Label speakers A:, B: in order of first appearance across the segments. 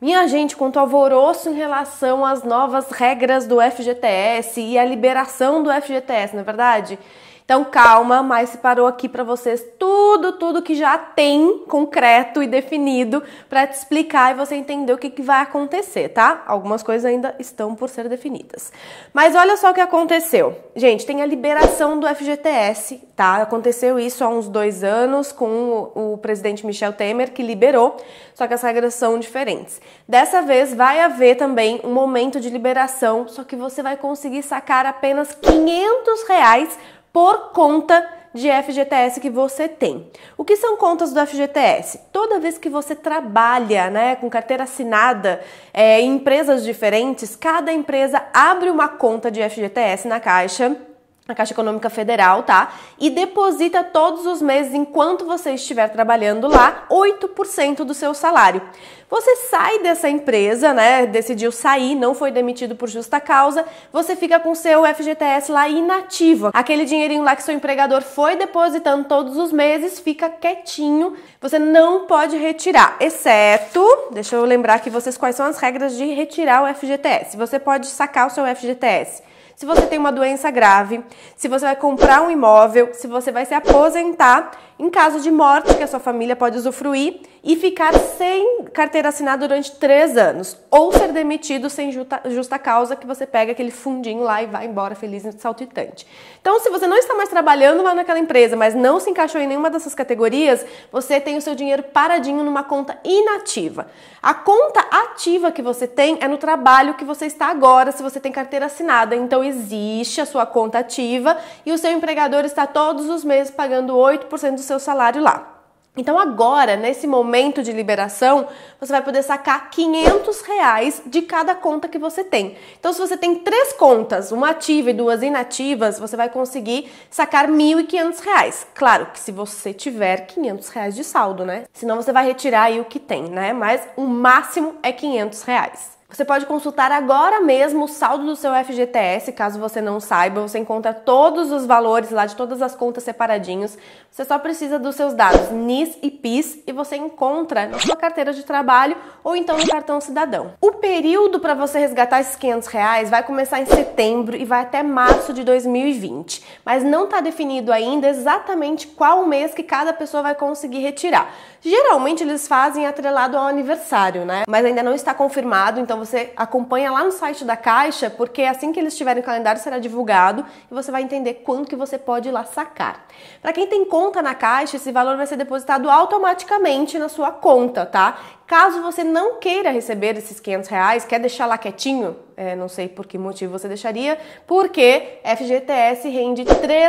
A: Minha gente, quanto alvoroço em relação às novas regras do FGTS e a liberação do FGTS, não é verdade? Então calma, mas separou aqui para vocês tudo que já tem concreto e definido para te explicar e você entender o que vai acontecer, tá? Algumas coisas ainda estão por ser definidas. Mas olha só o que aconteceu. Gente, tem a liberação do FGTS, tá? Aconteceu isso há uns 2 anos com o presidente Michel Temer, que liberou, só que as regras são diferentes. Dessa vez vai haver também um momento de liberação, só que você vai conseguir sacar apenas R$500 por conta de FGTS que você tem. O que são contas do FGTS? Toda vez que você trabalha, né, com carteira assinada em empresas diferentes, cada empresa abre uma conta de FGTS na Caixa Econômica Federal, tá? E deposita todos os meses, enquanto você estiver trabalhando lá, 8% do seu salário. Você sai dessa empresa, né? Decidiu sair, não foi demitido por justa causa, você fica com seu FGTS lá inativo. Aquele dinheirinho lá que seu empregador foi depositando todos os meses, fica quietinho. Você não pode retirar, exceto, deixa eu lembrar aqui vocês quais são as regras de retirar o FGTS. Você pode sacar o seu FGTS se você tem uma doença grave, se você vai comprar um imóvel, se você vai se aposentar, em caso de morte, que a sua família pode usufruir, e ficar sem carteira assinada durante 3 anos, ou ser demitido sem justa causa, que você pega aquele fundinho lá e vai embora feliz e saltitante. Então, se você não está mais trabalhando lá naquela empresa, mas não se encaixou em nenhuma dessas categorias, você tem o seu dinheiro paradinho numa conta inativa. A conta ativa que você tem é no trabalho que você está agora, se você tem carteira assinada. Então, existe a sua conta ativa e o seu empregador está todos os meses pagando 8% do seu salário lá. Então agora, nesse momento de liberação, você vai poder sacar R$500 de cada conta que você tem. Então se você tem 3 contas, uma ativa e 2 inativas, você vai conseguir sacar R$1.500. Claro que se você tiver R$500 de saldo, né? Senão você vai retirar aí o que tem, né? Mas o máximo é R$500. Você pode consultar agora mesmo o saldo do seu FGTS, caso você não saiba. Você encontra todos os valores lá de todas as contas separadinhos. Você só precisa dos seus dados NIS e PIS e você encontra na sua carteira de trabalho ou então no cartão cidadão. O período para você resgatar esses R$500 vai começar em setembro e vai até março de 2020. Mas não está definido ainda exatamente qual mês que cada pessoa vai conseguir retirar. Geralmente eles fazem atrelado ao aniversário, né? Mas ainda não está confirmado, então você acompanha lá no site da Caixa, porque assim que eles tiverem o calendário será divulgado e você vai entender quanto que você pode ir lá sacar. Para quem tem conta na Caixa, esse valor vai ser depositado automaticamente na sua conta, tá? Caso você não queira receber esses R$500, quer deixar lá quietinho, não sei por que motivo você deixaria, porque FGTS rende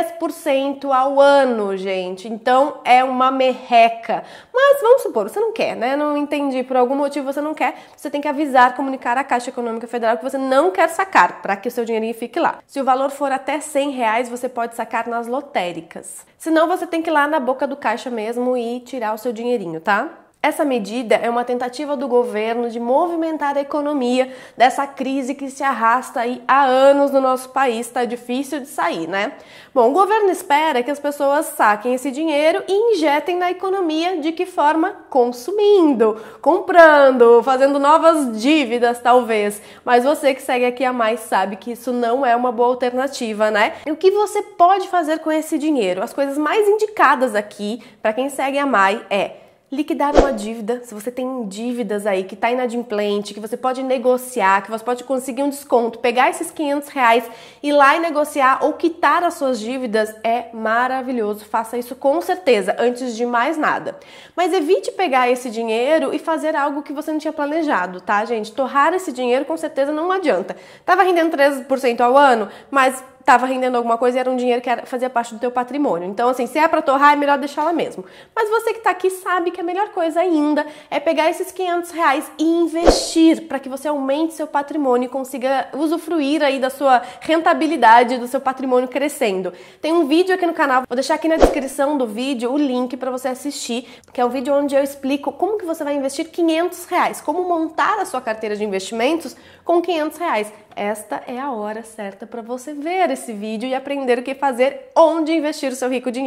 A: 3% ao ano, gente. Então é uma merreca. Mas vamos supor, você não quer, né? Não entendi, por algum motivo você não quer, você tem que avisar, comunicar à Caixa Econômica Federal que você não quer sacar, para que o seu dinheirinho fique lá. Se o valor for até R$100, você pode sacar nas lotéricas. Senão você tem que ir lá na boca do caixa mesmo e tirar o seu dinheirinho, tá? Essa medida é uma tentativa do governo de movimentar a economia dessa crise que se arrasta aí há anos no nosso país, tá difícil de sair, né? Bom, o governo espera que as pessoas saquem esse dinheiro e injetem na economia. De que forma? Consumindo, comprando, fazendo novas dívidas talvez. Mas você que segue aqui a Mais sabe que isso não é uma boa alternativa, né? E o que você pode fazer com esse dinheiro? As coisas mais indicadas aqui para quem segue a Mais é liquidar uma dívida. Se você tem dívidas aí que está inadimplente, que você pode negociar, que você pode conseguir um desconto, pegar esses R$500, ir lá e negociar ou quitar as suas dívidas, é maravilhoso. Faça isso com certeza, antes de mais nada. Mas evite pegar esse dinheiro e fazer algo que você não tinha planejado, tá, gente? Torrar esse dinheiro com certeza não adianta. Tava rendendo 3% ao ano, mas estava rendendo alguma coisa e era um dinheiro que fazia parte do teu patrimônio. Então, assim, se é para torrar, é melhor deixar lá mesmo. Mas você que está aqui sabe que a melhor coisa ainda é pegar esses R$500 e investir para que você aumente seu patrimônio e consiga usufruir aí da sua rentabilidade, do seu patrimônio crescendo. Tem um vídeo aqui no canal, vou deixar aqui na descrição do vídeo o link para você assistir, que é um vídeo onde eu explico como que você vai investir R$500, como montar a sua carteira de investimentos com R$500. Esta é a hora certa para você ver esse vídeo e aprender o que fazer, onde investir o seu rico dinheiro.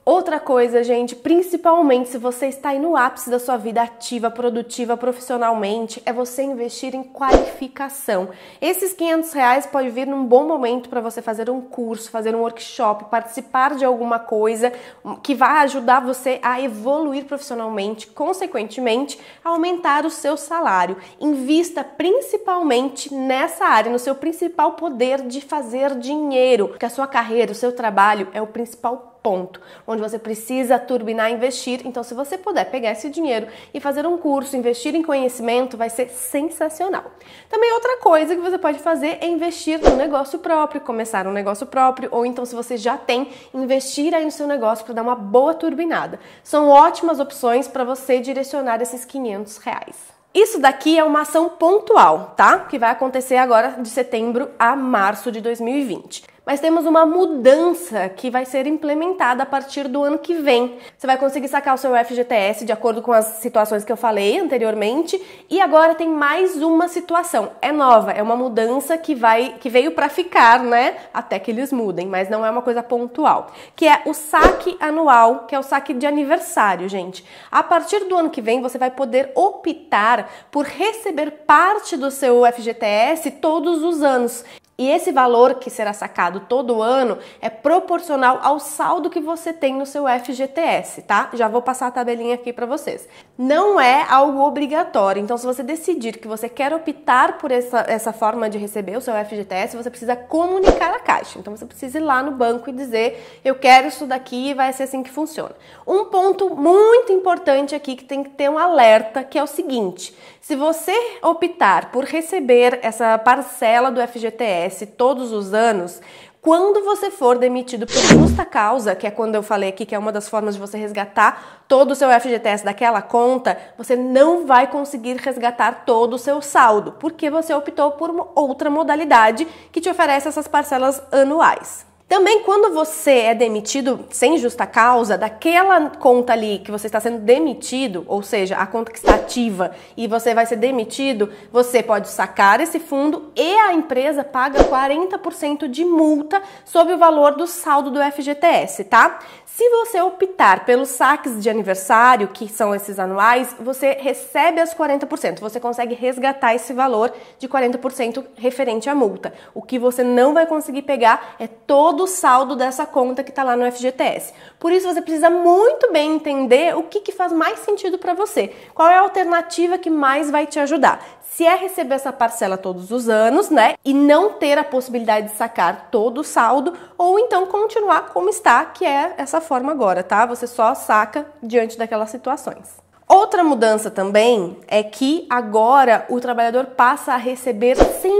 A: Outra coisa, gente, principalmente se você está aí no ápice da sua vida ativa, produtiva, profissionalmente, é você investir em qualificação. Esses R$500 pode vir num bom momento para você fazer um curso, fazer um workshop, participar de alguma coisa que vai ajudar você a evoluir profissionalmente, consequentemente, aumentar o seu salário. Invista principalmente nessa área, no seu principal poder de fazer dinheiro, porque a sua carreira, o seu trabalho é o principal ponto, onde você precisa turbinar e investir. Então, se você puder pegar esse dinheiro e fazer um curso, investir em conhecimento, vai ser sensacional. Também outra coisa que você pode fazer é investir no negócio próprio, começar um negócio próprio, ou então, se você já tem, investir aí no seu negócio para dar uma boa turbinada. São ótimas opções para você direcionar esses R$500. Isso daqui é uma ação pontual, tá? Que vai acontecer agora de setembro a março de 2020. Mas temos uma mudança que vai ser implementada a partir do ano que vem. Você vai conseguir sacar o seu FGTS de acordo com as situações que eu falei anteriormente. E agora tem mais uma situação. É nova, é uma mudança que veio para ficar, né? Até que eles mudem, mas não é uma coisa pontual. Que é o saque anual, que é o saque de aniversário, gente. A partir do ano que vem, você vai poder optar por receber parte do seu FGTS todos os anos. E esse valor que será sacado todo ano é proporcional ao saldo que você tem no seu FGTS, tá? Já vou passar a tabelinha aqui para vocês. Não é algo obrigatório, então se você decidir que você quer optar por essa forma de receber o seu FGTS, você precisa comunicar à Caixa. Então você precisa ir lá no banco e dizer, eu quero isso daqui e vai ser assim que funciona. Um ponto muito importante aqui que tem que ter um alerta, que é o seguinte: se você optar por receber essa parcela do FGTS todos os anos, quando você for demitido por justa causa, que é quando eu falei aqui que é uma das formas de você resgatar todo o seu FGTS daquela conta, você não vai conseguir resgatar todo o seu saldo, porque você optou por uma outra modalidade que te oferece essas parcelas anuais. Também quando você é demitido sem justa causa, daquela conta ali que você está sendo demitido, ou seja, a conta que está ativa e você vai ser demitido, você pode sacar esse fundo e a empresa paga 40% de multa sobre o valor do saldo do FGTS, tá? Se você optar pelos saques de aniversário, que são esses anuais, você recebe as 40%. Você consegue resgatar esse valor de 40% referente à multa. O que você não vai conseguir pegar é todo o saldo dessa conta que está lá no FGTS. Por isso, você precisa muito bem entender o que faz mais sentido para você. Qual é a alternativa que mais vai te ajudar? Se é receber essa parcela todos os anos, né, e não ter a possibilidade de sacar todo o saldo, ou então continuar como está, que é essa forma agora, tá? Você só saca diante daquelas situações. Outra mudança também é que agora o trabalhador passa a receber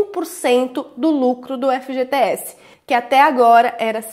A: 100% do lucro do FGTS, que até agora era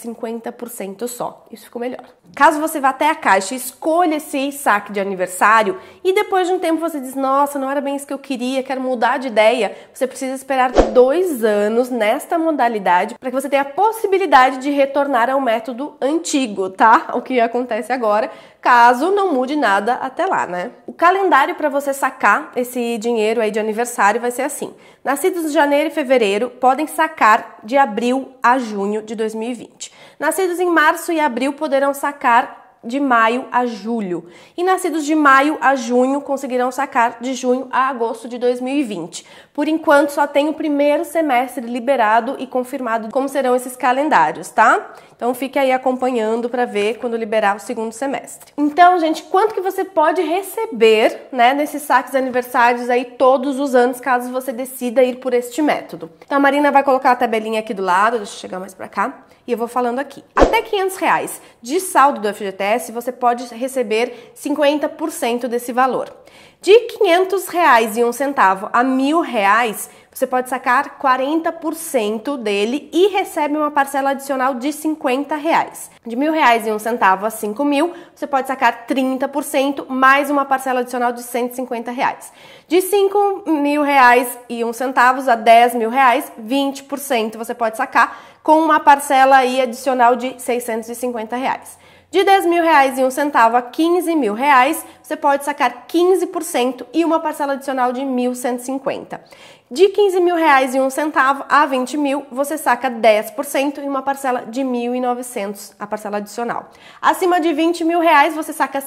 A: 50% só. Isso ficou melhor. Caso você vá até a Caixa e escolha esse saque de aniversário e depois de um tempo você diz, nossa, não era bem isso que eu queria, quero mudar de ideia, você precisa esperar 2 anos nesta modalidade para que você tenha a possibilidade de retornar ao método antigo, tá? O que acontece agora, caso não mude nada até lá, né? O calendário para você sacar esse dinheiro aí de aniversário vai ser assim. Nascidos em janeiro e fevereiro podem sacar de abril a junho de 2020. Nascidos em março e abril poderão sacar de maio a julho. E nascidos de maio a junho conseguirão sacar de junho a agosto de 2020. Por enquanto, só tem o primeiro semestre liberado e confirmado como serão esses calendários, tá? Então, fique aí acompanhando para ver quando liberar o segundo semestre. Então, gente, quanto que você pode receber, né, nesses saques aniversários aí todos os anos, caso você decida ir por este método? Então, a Marina vai colocar a tabelinha aqui do lado, deixa eu chegar mais para cá. E eu vou falando aqui. Até R$500 de saldo do FGTS, você pode receber 50% desse valor. De R$500,01 a R$1.000, você pode sacar 40% dele e recebe uma parcela adicional de R$50. De R$1.000,01 a R$5.000, você pode sacar 30% mais uma parcela adicional de R$150. De R$5.000,01 a R$10.000, 20% você pode sacar com uma parcela aí adicional de R$650. De R$10.001 a R$15.000, você pode sacar 15% e uma parcela adicional de R$1.150. De R$15.001 a R$20.000, você saca 10% e uma parcela de R$1.900, a parcela adicional. Acima de R$20.000, você saca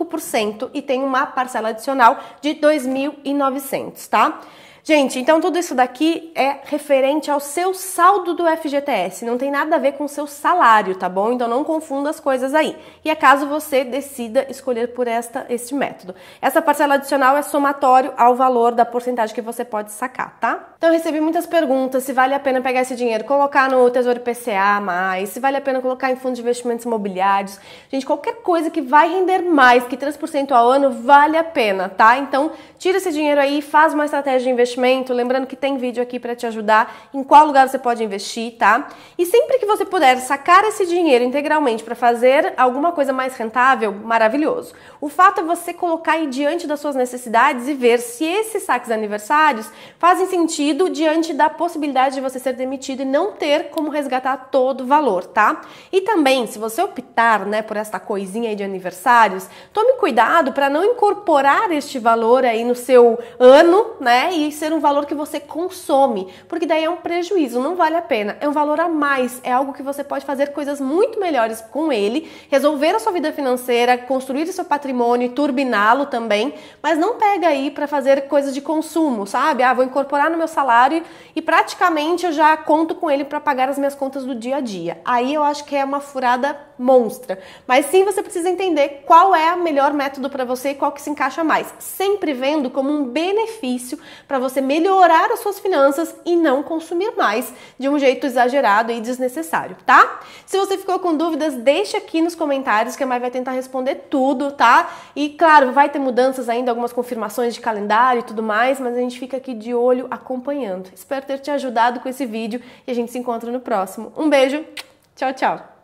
A: 5% e tem uma parcela adicional de R$2.900, tá? Gente, então tudo isso daqui é referente ao seu saldo do FGTS, não tem nada a ver com o seu salário, tá bom? Então não confunda as coisas aí. E é caso você decida escolher por este método. Essa parcela adicional é somatório ao valor da porcentagem que você pode sacar, tá? Então eu recebi muitas perguntas se vale a pena pegar esse dinheiro, colocar no Tesouro IPCA mais, se vale a pena colocar em fundos de investimentos imobiliários. Gente, qualquer coisa que vai render mais que 3% ao ano vale a pena, tá? Então tira esse dinheiro aí, faz uma estratégia de investimento. Lembrando que tem vídeo aqui para te ajudar em qual lugar você pode investir, tá? E sempre que você puder sacar esse dinheiro integralmente para fazer alguma coisa mais rentável, maravilhoso. O fato é você colocar aí diante das suas necessidades e ver se esses saques aniversários fazem sentido diante da possibilidade de você ser demitido e não ter como resgatar todo o valor, tá? E também, se você optar, né, por esta coisinha aí de aniversários, tome cuidado para não incorporar este valor aí no seu ano, né, e ser um valor que você consome, porque daí é um prejuízo, não vale a pena, é um valor a mais, é algo que você pode fazer coisas muito melhores com ele, resolver a sua vida financeira, construir o seu patrimônio e turbiná-lo também, mas não pega aí para fazer coisas de consumo, sabe? Ah, vou incorporar no meu salário e praticamente eu já conto com ele para pagar as minhas contas do dia a dia. Aí eu acho que é uma furada monstra, mas sim você precisa entender qual é o melhor método para você e qual que se encaixa mais, sempre vendo como um benefício para você melhorar as suas finanças e não consumir mais de um jeito exagerado e desnecessário, tá? Se você ficou com dúvidas, deixa aqui nos comentários que a Mai vai tentar responder tudo, tá? E claro, vai ter mudanças ainda, algumas confirmações de calendário e tudo mais, mas a gente fica aqui de olho acompanhando. Espero ter te ajudado com esse vídeo e a gente se encontra no próximo. Um beijo, tchau, tchau!